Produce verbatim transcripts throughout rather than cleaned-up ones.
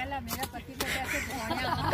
वाला मेरा पति को कैसे धोया।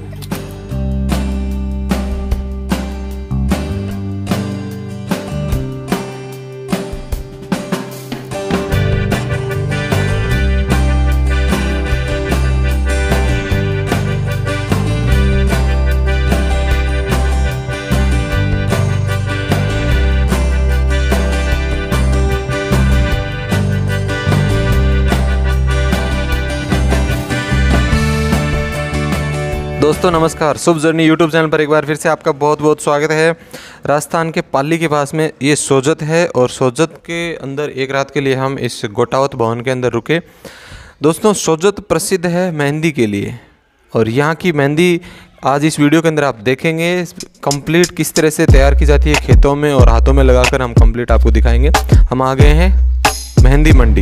दोस्तों नमस्कार, शुभ जर्नी यूट्यूब चैनल पर एक बार फिर से आपका बहुत बहुत स्वागत है। राजस्थान के पाली के पास में ये सोजत है और सोजत के अंदर एक रात के लिए हम इस गोटावत भवन के अंदर रुके। दोस्तों सोजत प्रसिद्ध है मेहंदी के लिए और यहाँ की मेहंदी आज इस वीडियो के अंदर आप देखेंगे कंप्लीट किस तरह से तैयार की जाती है खेतों में और हाथों में लगाकर हम कंप्लीट आपको दिखाएंगे। हम आ गए हैं मेहंदी मंडी।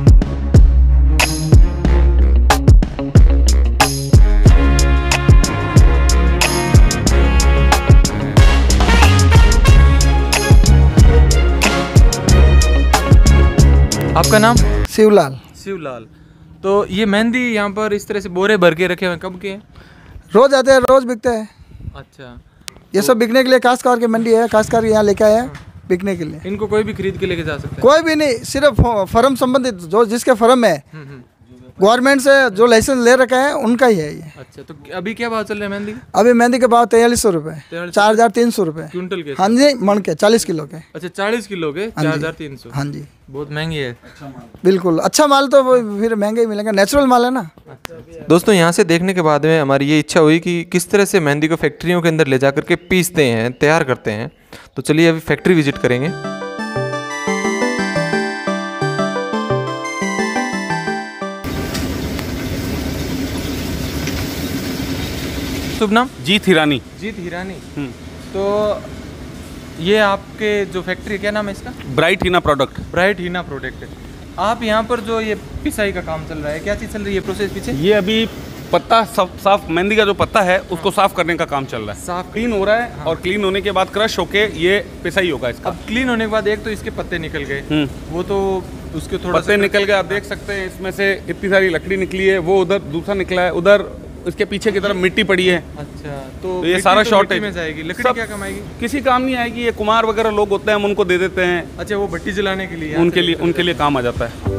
आपका नाम? शिवलाल। शिवलाल। तो ये मेहंदी यहाँ पर इस तरह से बोरे भर के रखे हुए हैं, कब के हैं? रोज आते हैं, रोज बिकते हैं। अच्छा, ये सब बिकने के लिए काश्तकार की मंडी है, काश्तकार यहाँ लेके आए हैं बिकने के लिए। इनको कोई भी खरीद के लेके जा सकता है? कोई भी नहीं, सिर्फ फर्म संबंधित जो जिसके फर्म है गवर्नमेंट से जो लाइसेंस ले रखा है उनका ही है ये। अच्छा, तो अभी क्या भाव चल रहा है मेहंदी? अभी मेहंदी के भाव तैयलीस सौ रुपये, चार हजार तीन सौ रुपये क्विंटल के? हाँ जी, मण के चालीस किलो के। अच्छा, चालीस किलो के चार हजार तीन सौ। हाँ जी, बहुत महंगी है। बिल्कुल अच्छा माल तो वो फिर महंगा ही मिलेगा, नेचुरल माल है ना। दोस्तों यहाँ से देखने के बाद में हमारी ये इच्छा हुई कि किस तरह से मेहंदी को फैक्ट्रियों के अंदर ले जा करके पीसते हैं, तैयार करते हैं। तो चलिए अभी फैक्ट्री विजिट करेंगे। शुभ नाम? जीत हिरानी। जीत हिरानी। तो ये आपके जो फैक्ट्री, क्या नाम है इसका? Bright henna product. Bright henna product. आप यहाँ पर जो ये पिसाई का काम चल रहा है, क्या चीज़ चल रही है प्रोसेस पीछे? ये अभी पत्ता साफ साफ मेहंदी का जो पत्ता है उसको साफ करने का काम चल रहा है। साफ क्लीन हो रहा है। हाँ। और क्लीन होने के बाद क्रश होके ये पिसाई होगा इसका। अब क्लीन होने के बाद एक तो इसके पत्ते निकल गए, वो तो उसके थोड़ा पत्ते निकल गए। आप देख सकते हैं इसमें से इतनी सारी लकड़ी निकली है, वो उधर दूसरा निकला है, उधर इसके पीछे की तरफ मिट्टी पड़ी है। अच्छा, तो, तो ये सारा शॉर्टेज में जाएगी। लकड़ी क्या कमाएगी? किसी काम नहीं आएगी। ये कुमार वगैरह लोग होते हैं, हम उनको दे देते हैं। अच्छा, वो भट्टी जलाने के लिए? उनके लिए उनके लिए काम आ जाता है।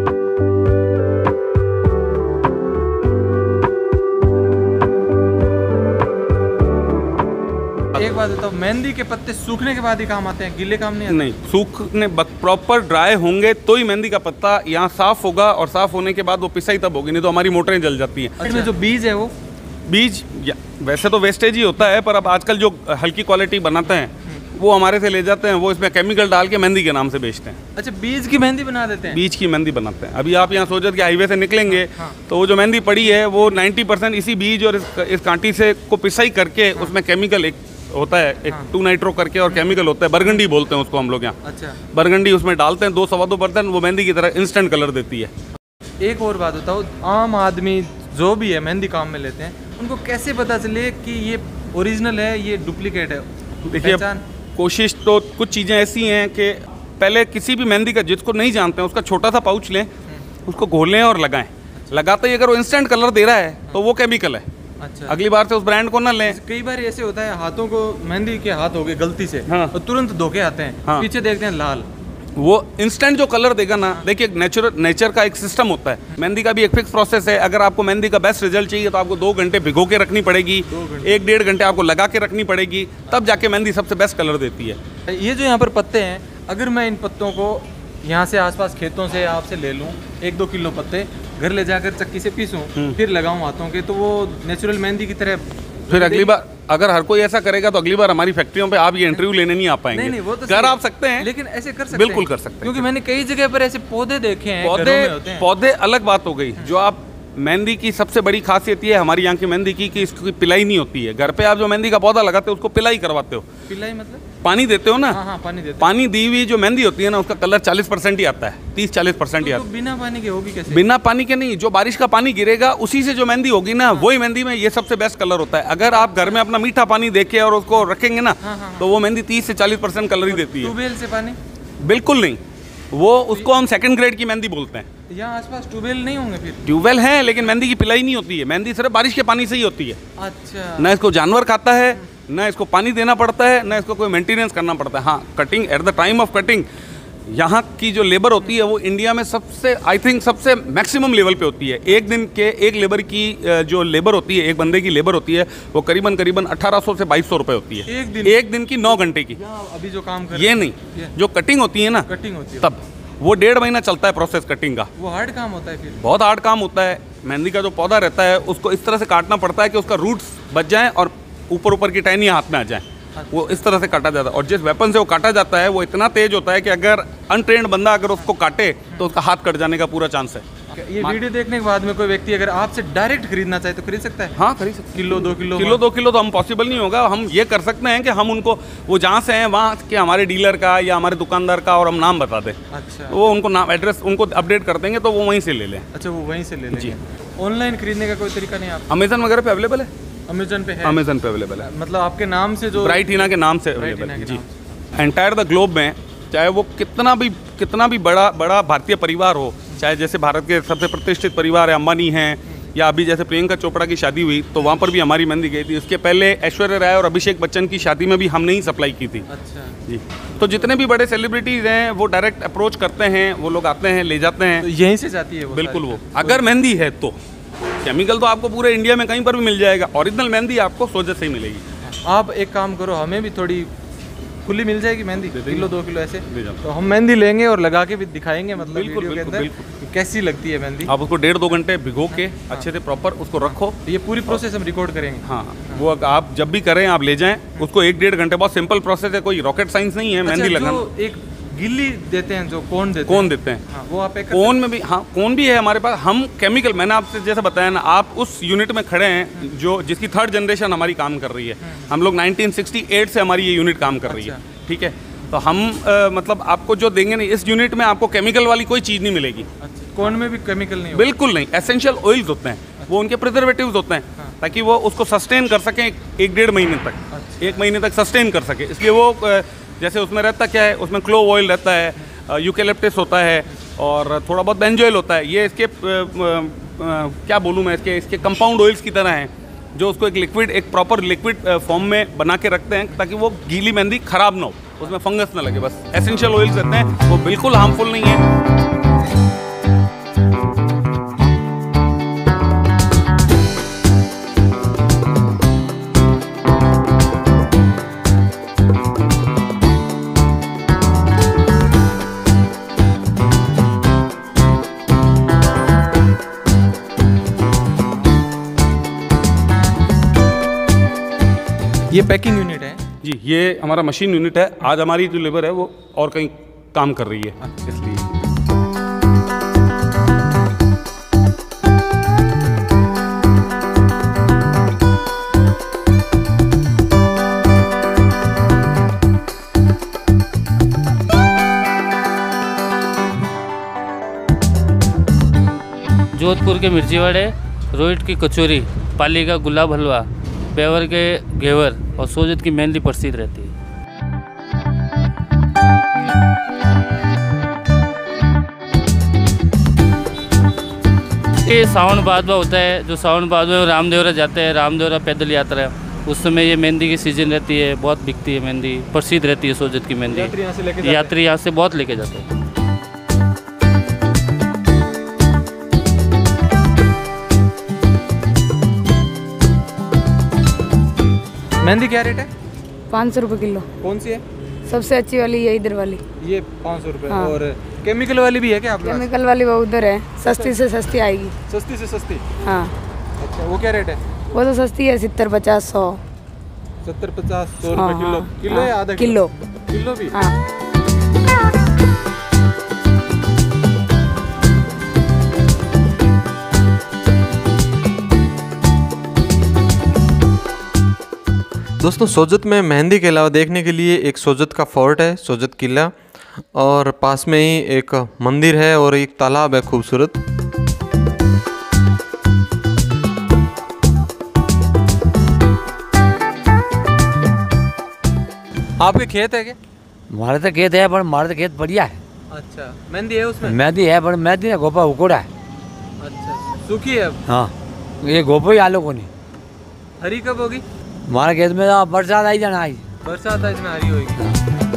एक बात बताओ, मेहंदी के पत्ते सूखने के बाद ही काम आते हैं, गीले काम नहीं आते? नहीं, सूखने प्रॉपर ड्राई होंगे तो ही मेहंदी का पत्ता यहाँ साफ होगा और साफ होने के बाद वो पिसाई तब होगी, नहीं तो हमारी मोटरें जल जाती हैं। अच्छा। जो बीज है वो बीज या, वैसे तो वेस्टेज ही होता है, पर अब आजकल जो हल्की क्वालिटी बनाते हैं वो हमारे से ले जाते हैं, वो इसमें केमिकल डाल के मेहंदी के नाम से बेचते हैं। अच्छा, बीज की मेहंदी बना देते हैं? बीज की मेहंदी बनाते हैं। अभी आप यहाँ सोचत के हाईवे से निकलेंगे, हाँ। तो वो जो मेहंदी पड़ी है वो नाइन्टी परसेंट इसी बीज और इस, इस कांटी से को पिसाई करके, हाँ। उसमें केमिकल एक होता है, एक हाँ। टू नाइट्रो करके और केमिकल होता है, बरगंडी बोलते हैं उसको हम लोग यहाँ। अच्छा, बरगंडी उसमें डालते हैं, दो सवा दो परसेंट, वो मेहंदी की तरह इंस्टेंट कलर देती है। एक और बात बताओ, आम आदमी जो भी है मेहंदी काम में लेते हैं, उनको कैसे पता चले कि ये ओरिजिनल है, ये डुप्लीकेट है? देखिए, कोशिश तो कुछ चीज़ें ऐसी हैं कि पहले किसी भी मेहंदी का, जिसको नहीं जानते हैं, उसका छोटा सा पाउच लें, उसको घोलें और लगाएं। लगाते ही अगर वो इंस्टेंट कलर दे रहा है तो वो केमिकल है। अच्छा, अगली बार से उस ब्रांड को ना लें। कई बार ऐसे होता है, हाथों को मेहंदी के हाथ हो गए गलती से, हाँ। और तुरंत धोखे आते हैं, हाँ। पीछे देखते हैं लाल, वो इंस्टेंट जो कलर देगा ना, देखिए नेचुरल नेचर का एक सिस्टम होता है। मेहंदी का भी एक फिक्स प्रोसेस है। अगर आपको मेहंदी का बेस्ट रिजल्ट चाहिए तो आपको दो घंटे भिगो के रखनी पड़ेगी, एक डेढ़ घंटे आपको लगा के रखनी पड़ेगी, तब जाके मेहंदी सबसे बेस्ट कलर देती है। ये जो यहाँ पर पत्ते हैं, अगर मैं इन पत्तों को यहाँ से आसपास खेतों से आपसे ले लूँ, एक दो किलो पत्ते घर ले जाकर चक्की से पीसूं, फिर लगाऊं हाथों के, तो वो नेचुरल मेहंदी की तरह फिर अगली बार अगर हर कोई ऐसा करेगा तो अगली बार हमारी फैक्ट्रियों पे आप ये इंटरव्यू लेने नहीं आ पाएंगे। नहीं, नहीं, वो तो कर आप सकते हैं, लेकिन ऐसे कर सकते बिल्कुल हैं। कर सकते हैं, क्योंकि मैंने कई जगह पर ऐसे पौधे देखे हैं, पौधे पौधे अलग बात हो गई। जो आप मेहंदी की सबसे बड़ी खासियत ये है हमारी यहाँ की मेहंदी की कि इसकी पिलाई नहीं होती है। घर पे आप जो मेहंदी का पौधा लगाते हो उसको पिलाई करवाते हो। पिलाई मतलब पानी देते हो ना? हाँ, हाँ, पानी देते। पानी दी हुई जो मेहंदी होती है ना, उसका कलर चालीस परसेंट ही आता है, तीस चालीस परसेंट ही आता है। बिना पानी के होगी कैसे? बिना पानी के नहीं, जो बारिश का पानी गिरेगा उसी से जो मेहंदी होगी ना, वही मेहंदी में ये सबसे बेस्ट कलर होता है। अगर आप घर में अपना मीठा पानी देके और उसको रखेंगे ना, तो वो मेहंदी तीस से चालीस परसेंट कलर ही देती है। ट्यूबवेल से पानी? बिल्कुल नहीं, वो उसको हम सेकंड ग्रेड की मेहंदी बोलते हैं। यहाँ आसपास ट्यूबवेल नहीं होंगे फिर? ट्यूबवेल हैं लेकिन मेहंदी की पिलाई नहीं होती है, मेहंदी सिर्फ बारिश के पानी से ही होती है। अच्छा। ना इसको जानवर खाता है, ना इसको पानी देना पड़ता है, ना इसको कोई मेंटेनेंस करना पड़ता है। हाँ, cutting at the time of cutting यहाँ की जो लेबर होती है वो इंडिया में सबसे आई थिंक सबसे मैक्सिमम लेवल पे होती है। एक दिन के एक लेबर की जो लेबर होती है, एक बंदे की लेबर होती है, वो करीबन करीबन अठारह सौ से बाईस सौ रुपये होती है एक दिन एक दिन की नौ घंटे की। अभी जो काम कर ये नहीं, जो कटिंग होती है ना, कटिंग होती है तब वो डेढ़ महीना चलता है प्रोसेस कटिंग का। वो हार्ड काम होता है फिर? बहुत हार्ड काम होता है। मेहंदी का जो पौधा रहता है उसको इस तरह से काटना पड़ता है कि उसका रूट्स बच जाएं और ऊपर ऊपर की टहनियाँ हाथ में आ जाएं। वो इस तरह से काटा जाता है और जिस वेपन से वो काटा जाता है वो इतना तेज होता है कि अगर अनट्रेन्ड बंदा अगर उसको काटे तो उसका हाथ कट जाने का पूरा चांस है। ये वीडियो देखने के बाद में कोई व्यक्ति अगर आपसे डायरेक्ट खरीदना चाहे तो खरीद सकता है? हाँ, खरीद सकते हैं। किलो दो किलो किलो दो किलो तो हम पॉसिबल नहीं होगा। हम ये कर सकते हैं कि हम उनको वो जहाँ से हैं वहाँ के हमारे डीलर का या हमारे दुकानदार का और हम नाम बता दें। अच्छा। वो उनको नाम एड्रेस उनको अपडेट कर देंगे तो वो वहीं से ले लें। अच्छा, वो वहीं से ले लेंगे। ऑनलाइन खरीदने का कोई तरीका नहीं? आप अमेजन वगैरह पे अवेलेबल है? अमेजन पे है? अमेजन पे अवेलेबल है। मतलब आपके नाम से जो ब्राइट हिना के नाम से अवेलेबल है जी। एंटायर द ग्लोब में चाहे वो कितना भी कितना भी बड़ा बड़ा भारतीय परिवार हो, चाहे जैसे भारत के सबसे प्रतिष्ठित परिवार है, अंबानी हैं, या अभी जैसे प्रियंका चोपड़ा की शादी हुई तो वहाँ पर भी हमारी मेहंदी गई थी। उसके पहले ऐश्वर्या राय और अभिषेक बच्चन की शादी में भी हमने ही सप्लाई की थी। अच्छा जी। तो जितने भी बड़े सेलिब्रिटीज़ हैं वो डायरेक्ट अप्रोच करते हैं, वो लोग आते हैं, ले जाते हैं। तो यहीं से जाती है वो? बिल्कुल। वो अगर मेहंदी है तो केमिकल तो आपको पूरे इंडिया में कहीं पर भी मिल जाएगा, ओरिजिनल मेहंदी आपको सोजत से ही मिलेगी। आप एक काम करो, हमें भी थोड़ी खुली मिल जाएगी मेहंदी, किलो दो किलो ऐसे, ले जाओ। तो हम मेहंदी लेंगे और लगा के भी दिखाएंगे, मतलब बिल्कुल, वीडियो के बिल्कुल, अंदर बिल्कुल। कि कैसी लगती है मेहंदी। आप उसको डेढ़ दो घंटे भिगो के अच्छे से प्रॉपर उसको रखो। ये पूरी प्रोसेस हम रिकॉर्ड करेंगे। हाँ, वो आप जब भी करें आप ले जाएं उसको एक डेढ़ घंटे। बहुत सिंपल प्रोसेस है, कोई रॉकेट साइंस नहीं है मेहंदी अच्छा, लगाना। जो एक गिल्ली देते हैं, जो कोन देते कोन हैं, देते हैं, हाँ, वो आप एक कोन में भी, हाँ कोन भी है हमारे पास। हम केमिकल, मैंने आपसे जैसे बताया ना, आप उस यूनिट में खड़े हैं जो जिसकी थर्ड जनरेशन हमारी काम कर रही है। हम लोग नाइनटीन सिक्सटी एट से हमारी ये यूनिट काम कर रही है। ठीक है, तो हम आ, मतलब आपको जो देंगे नहीं, इस यूनिट में आपको केमिकल वाली कोई चीज़ नहीं मिलेगी। अच्छा, कोन में भी केमिकल नहीं होगा? बिल्कुल नहीं। एसेंशियल ऑयल्स होते हैं, वो उनके प्रिजर्वेटिव्स होते हैं, ताकि वो उसको सस्टेन कर सकें एक डेढ़ महीने तक, एक महीने तक सस्टेन कर सके। इसलिए वो जैसे उसमें रहता क्या है, उसमें क्लोव ऑयल रहता है, यूकेलिप्टस होता है और थोड़ा बहुत बेंजोइल होता है। ये इसके आ, आ, आ, क्या बोलूँ मैं, इसके इसके कंपाउंड ऑयल्स की तरह हैं जो उसको एक लिक्विड, एक प्रॉपर लिक्विड फॉर्म में बना के रखते हैं ताकि वो गीली मेहंदी खराब ना हो, उसमें फंगस ना लगे। बस एसेंशियल ऑयल्स रहते हैं, वो बिल्कुल हार्मफुल नहीं है। ये पैकिंग यूनिट है जी, ये हमारा मशीन यूनिट है। आज हमारी जो लेबर है वो और कहीं काम कर रही है, इसलिए। जोधपुर के मिर्ची वड़े, रोहित की कचौरी, पाली का गुलाब हलवा, बेवर के घेवर और सोजत की मेहंदी प्रसिद्ध रहती है। ये सावन भादवा होता है, जो सावन भादवा में रामदेवरा जाते हैं, रामदेवरा पैदल यात्रा, उस समय ये मेहंदी की सीजन रहती है, बहुत बिकती है मेहंदी, प्रसिद्ध रहती है सोजत की मेहंदी। यात्री यहाँ से बहुत लेके जाते हैं। मेहंदी क्या रेट है? पाँच सौ रुपये किलो। कौन सी है? सबसे अच्छी वाली ये इधर वाली। ये पाँच सौ रुपये। हाँ। और केमिकल वाली भी है क्या आपके पास? केमिकल वाली वो उधर है, सस्ती से सस्ती आएगी। सस्ती से सस्ती? हाँ। अच्छा, वो क्या रेट है? वो तो सस्ती है, सत्तर पचास सौ। सत्तर पचास सौ हाँ, रुपये किलो? हाँ, किलो या हाँ, आधा किलो? किलो भी? हाँ। दोस्तों, सोजत में मेहंदी के अलावा देखने के लिए एक सोजत का फोर्ट है, सोजत किला, और पास में ही एक मंदिर है और एक तालाब है खूबसूरत। आपके खेत है क्या? हमारे तो खेत है, पर हमारे तो खेत बढ़िया है। अच्छा, मेहंदी है उसमें? मेहंदी है पर मेहंदी ना गोपा उकोड़ा है। अच्छा, सूखी है अब? हाँ, ये गोपो ही आलो को नहीं। हरी कब होगी? हमारे खेत में तो बरसात आई जाना आई। बरसात है इसमें हरी होगी।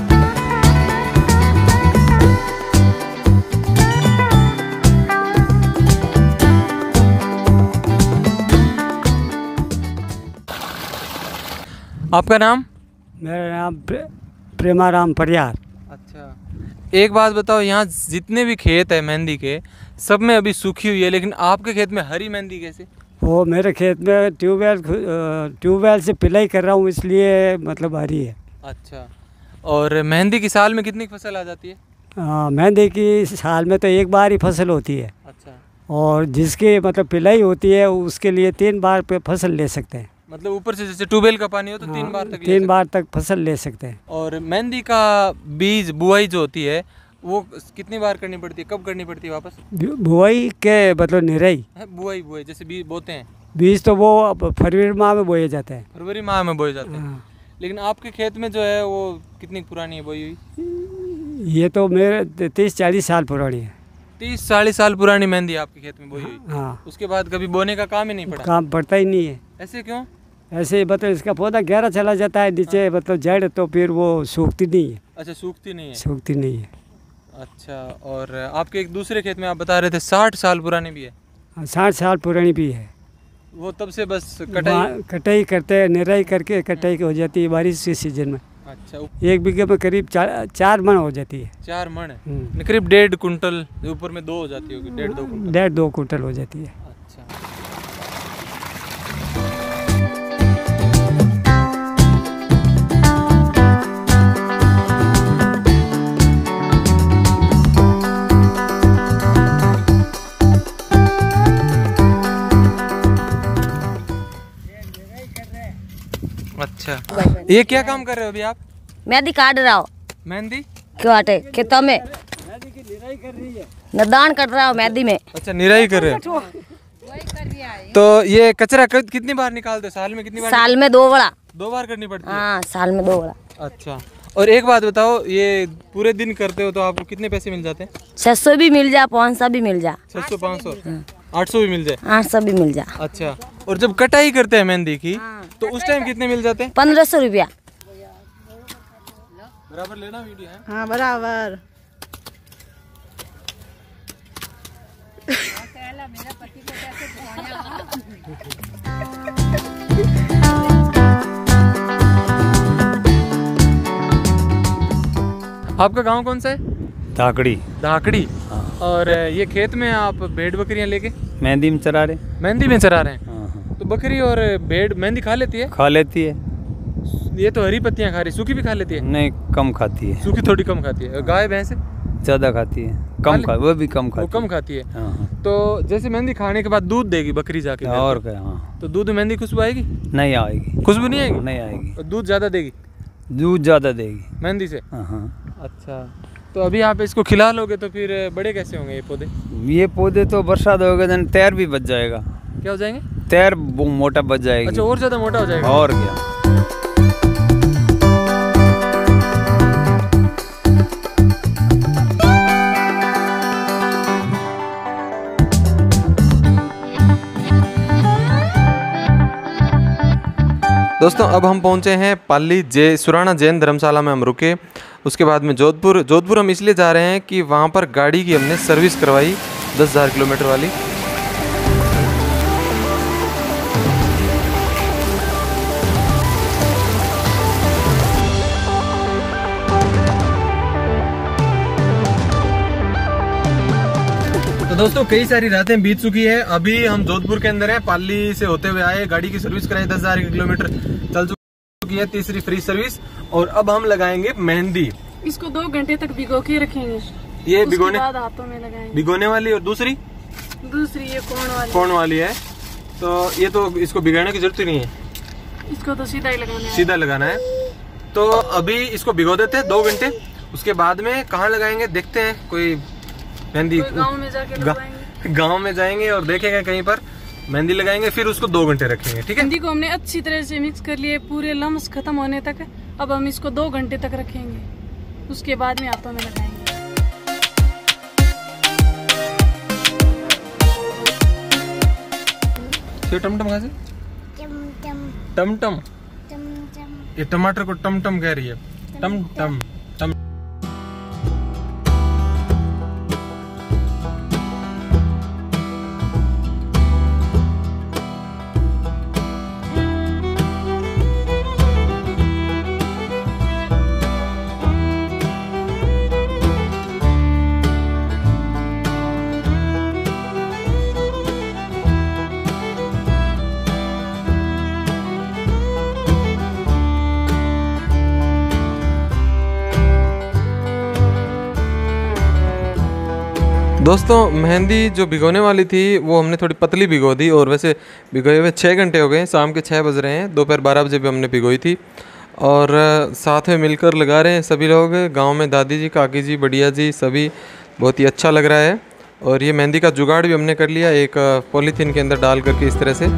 आपका नाम? मेरा नाम प्रे, प्रेमाराम परियार। अच्छा, एक बात बताओ, यहाँ जितने भी खेत है मेहंदी के सब में अभी सूखी हुई है, लेकिन आपके खेत में हरी मेहंदी कैसे? वो मेरे खेत में ट्यूबवेल ट्यूबवेल से पिलाई कर रहा हूँ इसलिए मतलब हरी है। अच्छा, और मेहंदी की साल में कितनी फसल आ जाती है? आ, मेहंदी की साल में तो एक बार ही फसल होती है। अच्छा, और जिसकी मतलब पिलाई होती है उसके लिए तीन बार पे फसल ले सकते हैं। मतलब ऊपर से जैसे ट्यूबवेल का पानी हो तो तीन बार तक ले तीन सकते बार तक फसल ले सकते हैं। और मेहंदी का बीज बुआई जो होती है वो कितनी बार करनी पड़ती है, कब करनी पड़ती है वापस? बुआई के मतलब निराई? बुआई बुआई जैसे बीज बोते हैं, बीज तो वो फरवरी माह में बोए जाते हैं। फरवरी माह में बोए जाते हैं। हाँ। लेकिन आपके खेत में जो है वो कितनी पुरानी है बोई हुई? ये तो मेरे तीस चालीस साल पुरानी है। तीस चालीस साल पुरानी मेहंदी आपके खेत में बोई हुई? हाँ। उसके बाद कभी बोने का काम ही नहीं पड़ा? काम पड़ता ही नहीं है। ऐसे क्यों? ऐसे मतलब इसका पौधा गहरा चला जाता है नीचे, मतलब जड़, तो फिर वो सूखती नहीं है। अच्छा, सूखती नहीं है? सूखती नहीं है। अच्छा, और आपके एक दूसरे खेत में आप बता रहे थे साठ साल पुरानी भी है? साठ साल पुरानी भी है। वो तब से बस कटाई कटाई करते हैं, निराई करके कटाई हो जाती है बारिश के सीजन में। अच्छा, एक बीघे में करीब चार चार मन हो जाती है। चार मन है, करीब डेढ़ कुंटल, ऊपर में दो हो जाती होगी, डेढ़ दो कुंटल। डेढ़ दो कुंटल हो जाती है। अच्छा, अच्छा, ये क्या काम कर रहे हो अभी आप? मेहंदी काट रहा हो। मेहंदी काटे खेतों में निदान कर रहा हूँ मेहंदी में। अच्छा, निराई कर रहे हो। तो ये कचरा कितनी बार निकालते हो साल में? कितनी बार? साल में दो बड़ा। दो बार करनी पड़ती है? हाँ, साल में दो बड़ा। अच्छा, और एक बात बताओ, ये पूरे दिन करते हो तो आपको कितने पैसे मिल जाते हैं? छह सौ भी मिल जा, पाँच सौ भी मिल जा, छह सौ पाँच सौ आठ सौ भी मिल जाए? आठ सौ भी मिल जा। अच्छा, और जब कटाई करते हैं मेहंदी की तो उस टाइम कितने मिल जाते हैं? पंद्रह सौ रुपया। बराबर लेना वीडियो है? हाँ बराबर। आपका गांव कौन सा है? धाकड़ी। धाकड़ी। और ये खेत में आप भेड़ बकरियां लेके मेहंदी में चरा रहे? मेहंदी में चरा रहे हैं। हाँ। तो बकरी और भेड़ मेहंदी खा लेती है? खा लेती है। ये तो हरी पत्तियां खा रही, सूखी भी खा लेती है? नहीं, कम खाती है। सूखी थोड़ी कम खाती है। गाय भैंस ज़्यादा खाती है? कम खा, वो भी कम खाती वो कम खाती है। हाँ। तो जैसे मेहंदी खाने के बाद दूध देगी बकरी जाके? और क्या? हाँ। तो दूध में मेहंदी खुशबू आएगी? नहीं आएगी। खुशबू नहीं आएगी? नहीं आएगी। और दूध ज़्यादा देगी? दूध ज़्यादा देगी मेहंदी से। हाँ। अच्छा, तो अभी आप इसको खिला लोगे तो फिर बड़े कैसे होंगे ये पौधे? ये पौधे तो बरसात होगा तो तैर भी बच जाएगा। क्या हो जाएंगे? तैर मोटा बच जाएगी। अच्छा, और ज़्यादा मोटा हो जाएगा? और क्या। दोस्तों, अब हम पहुंचे हैं पाली जय सुराना जैन धर्मशाला में हम रुके। उसके बाद में जोधपुर जोधपुर हम इसलिए जा रहे हैं कि वहां पर गाड़ी की हमने सर्विस करवाई दस हज़ार किलोमीटर वाली। तो दोस्तों, कई सारी रातें बीत चुकी है। अभी हम जोधपुर के अंदर हैं, पाली से होते हुए आए, गाड़ी की सर्विस कराई, दस हज़ार किलोमीटर चल चुकी है, तीसरी फ्री सर्विस। और अब हम लगाएंगे मेहंदी। इसको दो घंटे तक भिगो के रखेंगे। ये भिगोने बाद हाथों में लगाएंगे। भिगोने वाली, और दूसरी दूसरी ये कोण वाली कोण वाली है। तो ये तो इसको भिगाने की जरूरत ही नहीं है, इसको तो सीधा ही लगाना है। सीधा लगाना है। तो अभी इसको भिगो देते हैं दो घंटे। उसके बाद में कहाँ लगाएंगे देखते हैं। कोई मेहंदी गाँव में जाके लगाएंगे। गाँव में जाएंगे और देखेंगे कहीं पर मेहंदी लगाएंगे, फिर उसको दो घंटे रखेंगे। ठीक है, मेहंदी को हमने अच्छी तरह से मिक्स कर लिए पूरे लम्स खत्म होने तक। अब हम इसको दो घंटे तक रखेंगे, उसके बाद में हाथों में लगाएंगे। ये टमटम कहाँ से? टमटम। ये टमाटर को टमटम कह रही है। टमटम टम। दोस्तों मेहंदी जो भिगोने वाली थी वो हमने थोड़ी पतली भिगो दी, और वैसे भिगोए हुए छः घंटे हो गए, शाम के छः बज रहे हैं। दोपहर बारह बजे भी हमने भिगोई थी, और साथ में मिलकर लगा रहे हैं सभी लोग। गांव में दादी जी, काकी जी, बढ़िया जी, सभी बहुत ही अच्छा लग रहा है। और ये मेहंदी का जुगाड़ भी हमने कर लिया, एक पॉलीथीन के अंदर डाल करके इस तरह से।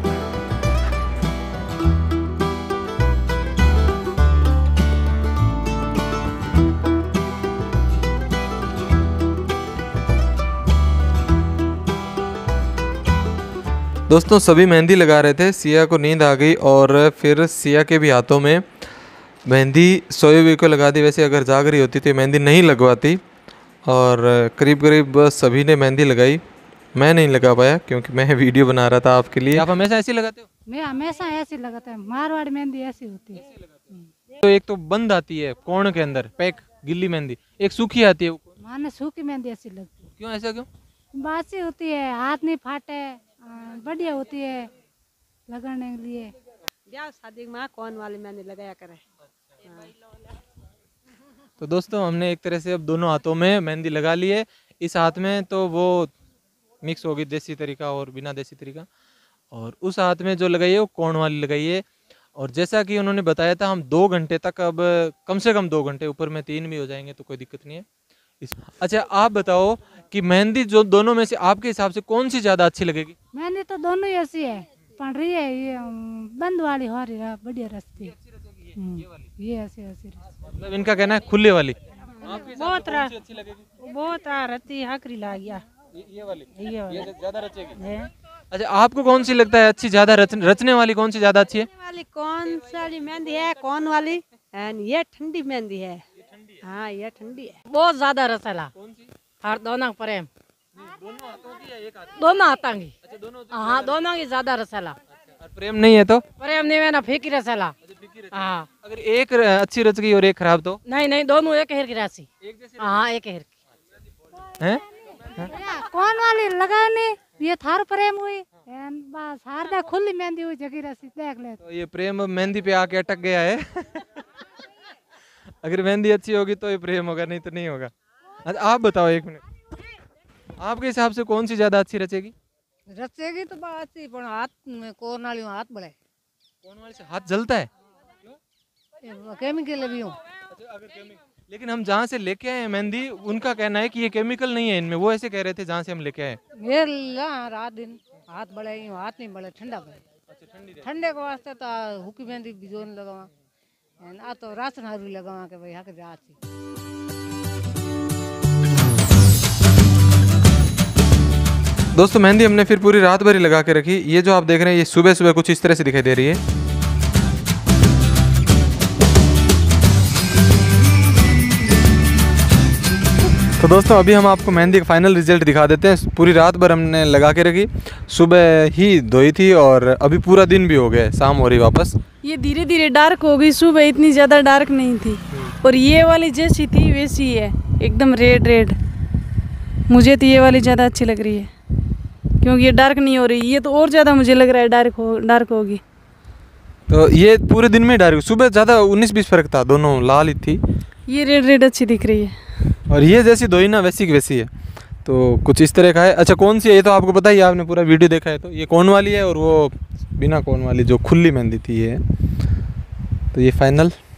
दोस्तों सभी मेहंदी लगा रहे थे, सिया को नींद आ गई और फिर सिया के भी हाथों में मेहंदी सोए हुए को लगा दी। वैसे अगर जाग रही होती तो मेहंदी नहीं लगवाती, और करीब करीब सभी ने मेहंदी लगाई। मैं नहीं लगा पाया क्योंकि मैं वीडियो बना रहा था आपके लिए। आप हमेशा ऐसे लगाते हो? मैं हमेशा ऐसे लगाता हूँ, मारवाड़ी मेहंदी ऐसी होती है। तो एक तो बंद आती है कोण के अंदर पैक गिल्ली मेहंदी, एक सूखी आती है। माने सूखी मेहंदी ऐसी लगती है। क्यों ऐसा क्यों? बासी होती है, हाथ नहीं फाटे, बढ़िया होती है लगाने के लिए। ब्याह शादी में कौन वाली मेहंदी लगाया करे। तो दोस्तों हमने एक तरह से अब दोनों हाथों में मेहंदी लगा ली है। इस हाथ में तो वो मिक्स होगी देसी तरीका और बिना देसी तरीका, और उस हाथ में जो लगाई है वो कोण वाली लगाई है। और जैसा कि उन्होंने बताया था हम दो घंटे तक, अब कम से कम दो घंटे, ऊपर में तीन भी हो जाएंगे तो कोई दिक्कत नहीं है। अच्छा आप बताओ कि मेहंदी जो दोनों में से आपके हिसाब से कौन सी ज्यादा अच्छी लगेगी? मेहंदी तो दोनों ही ऐसी है, पड़ रही है ये बंद वाली हो रही है, बढ़िया रस्ती है ये ऐसी ऐसी। मतलब इनका कहना है खुले वाली। बहुत अच्छी लगेगी, बहुत रती हकरी लाग गया ये वाली, ये वाली ज्यादा रचेगी। अच्छा आपको कौन सी लगता है अच्छी, ज्यादा रच, रचने वाली कौन सी ज्यादा अच्छी है? वाली कौन सी मेहंदी है? कौन वाली? ये ठंडी मेहंदी है। हाँ ये ठंडी है, बहुत ज्यादा रसला। हर दोनों प्रेम दोनों हाथों की। हाँ दोनों की ज्यादा रसला। प्रेम नहीं है तो? प्रेम नहीं है ना, फेंकी रसला। हाँ अगर एक अच्छी रच गई और एक खराब तो? नहीं नहीं, दोनों एक हेर की राशि। हाँ एक हेर की है। कौन वाली लगाने ये थार प्रेम हुई बस, हार खुली मेहंदी हुई जगी रसी देख ले। तो ये प्रेम मेहंदी पे आके अटक गया है। अगर मेहंदी अच्छी होगी तो ये प्रेम होगा, नहीं तो नहीं होगा। अच्छा आप बताओ एक मिनट, आपके हिसाब से कौन सी ज्यादा अच्छी रचेगी? रचेगी तो बात अच्छी, पर हाथ में कोन वाली हाथ बड़े। कोन वाली से हाथ जलता है? केमिकल भी हूँ। लेकिन हम जहाँ से लेके आए मेहंदी, उनका कहना है कि ये केमिकल नहीं है इनमें। वो ऐसे कह रहे थे जहाँ से हम लेके आए। रात दिन हाथ बड़े, हाथ नहीं बड़े, ठंडा बड़े। ठंडे के वास्ते तो हुकी मेहंदी बिजोन लगावा, आ तो राशन हारू लगावा के भाई हक रात। दोस्तों मेहंदी हमने फिर पूरी रात भर ही लगा के रखी। ये जो आप देख रहे हैं ये सुबह सुबह कुछ इस तरह से दिखाई दे रही है। तो दोस्तों अभी हम आपको मेहंदी का फाइनल रिजल्ट दिखा देते हैं। पूरी रात भर हमने लगा के रखी, सुबह ही धोई थी और अभी पूरा दिन भी हो गया, शाम हो रही वापस। ये धीरे धीरे डार्क हो गई, सुबह इतनी ज़्यादा डार्क नहीं थी, और ये वाली जैसी थी वैसी है, एकदम रेड रेड। मुझे तो ये वाली ज़्यादा अच्छी लग रही है क्योंकि ये डार्क नहीं हो रही, ये तो और ज़्यादा मुझे लग रहा है डार्क हो डार्क होगी। तो ये पूरे दिन में डार्क, सुबह ज़्यादा उन्नीस बीस फर्क था, दोनों लाल ही थी। ये रेड रेड अच्छी दिख रही है, और ये जैसी धोई ना वैसी की वैसी है, तो कुछ इस तरह का है। अच्छा कौन सी है ये तो आपको पता ही, आपने पूरा वीडियो देखा है। तो ये कौन वाली है और वो बिना कौन वाली जो खुली मेहंदी थी ये। तो ये फाइनल